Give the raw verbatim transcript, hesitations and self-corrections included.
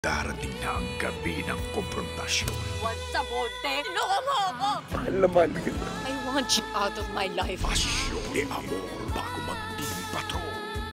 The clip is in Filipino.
Darating na ang gabi ng komprontasyon. Once sa bote, loko mo ako! Mahal na mahal kita. I want you out of my life. Pasyon de amor bago mag-team patrol.